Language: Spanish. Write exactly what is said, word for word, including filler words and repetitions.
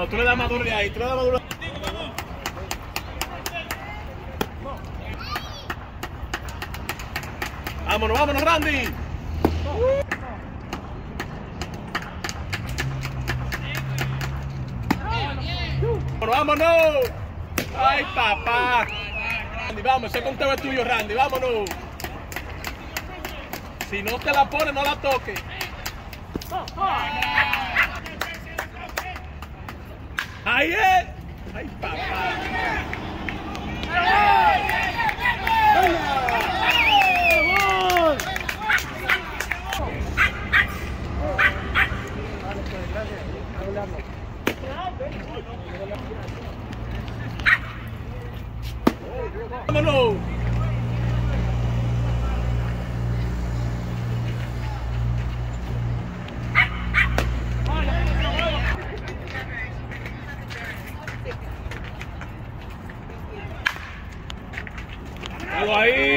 No, tú le das más duro de ahí, tú le das más duro. Vámonos, vámonos, Randy. Vámonos, vámonos. Ay, papá. Randy, vamos, ese conteo es tuyo, Randy, vámonos. Si no te la pones, no la toques. Ahí es. Ay, papá. Vámonos. Ahí.